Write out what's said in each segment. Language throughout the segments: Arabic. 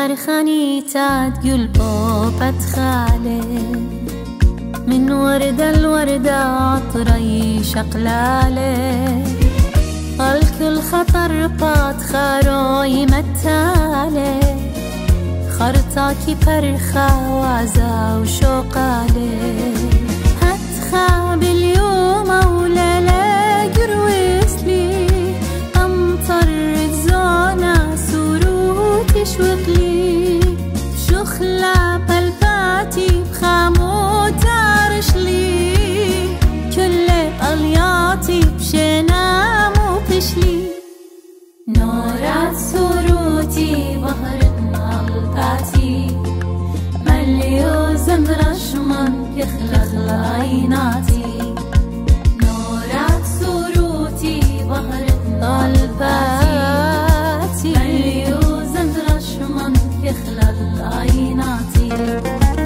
فرخاني تقول بوبة خالي من وردة الوردة عطري شقلالي الكل خطر بات خاروي متالي خرطاكي فرخة وعزا وشوقالي هتخا باليوم وليلة قروسلي أمطر الزونة سروت شوقلي شخلة بلباتي بخاموت عرشلي كل ألياتي بشنام وبشلي نورات سروتي بهرنا الباتي مليوزن رشمن يخلخ عيناتي نورات سروتي بهرنا الباتي مليوزن رشمن يخلخ عيناتي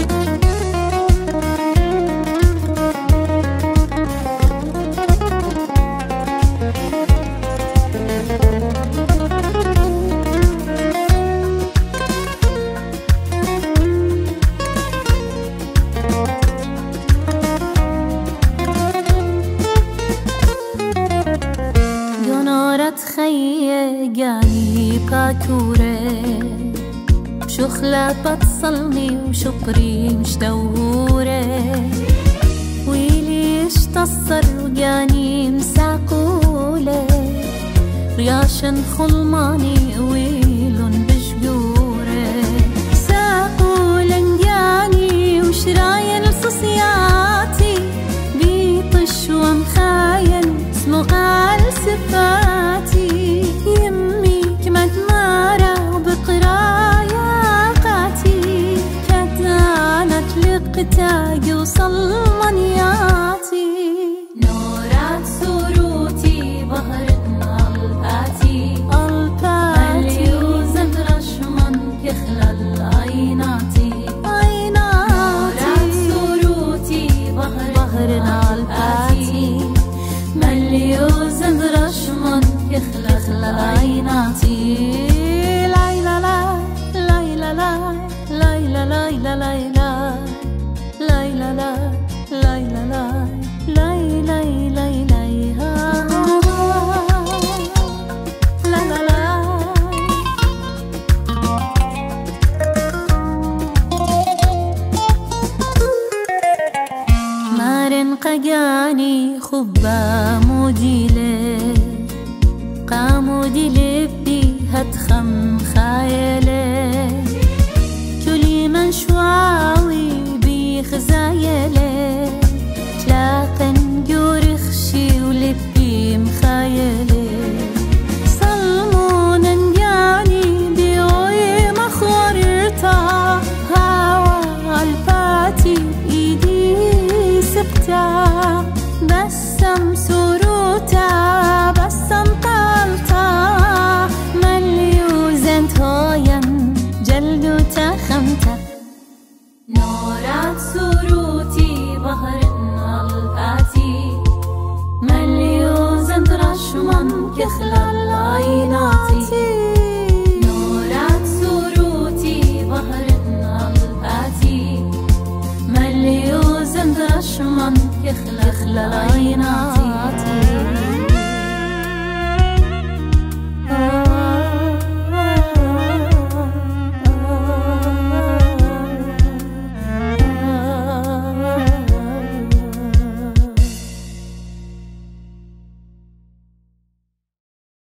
خيقاني باكورة شخلة بتصلني وشقري مش دورة ويلي اشتصر وقاني مساقولة رياشن خلماني ويلن بشقورة ساقولن قاني وشراين صصياتي بيطش ومخاين اسمه غال صفاتي يمي كما تمارا وبقرايا قاتي كدانت لقتاي وصل منياتي نورات سروتي بهرنا الباتي مليوزن رشمن يخلل عيناتي نورات سروتي بهرنا الباتي مليوزن رشمن يخلخ عيناتي لايلا لا لايلا لا لايلا لايلا لايلا لايلا لا لايلا لا لايلا لايلا لا لا لا مارن قجاني خبا موديلي قامودي لبي هتخم خايلي كلي من شواوي بخزايلي تلاقن جورخشي ولبي مخايلي صلمون انجاني بيوي مخورتا هوا الباتي بإيدي سبتا بسم سروتا بسم طالتا مليوزن توين جلدو تخمتا نورات سروتي بهرنا الباتي مليوزن رشمن يخلل عيناتي نورات سروتي بهرنا الباتي مليوزن رشمن يخلل عيناتي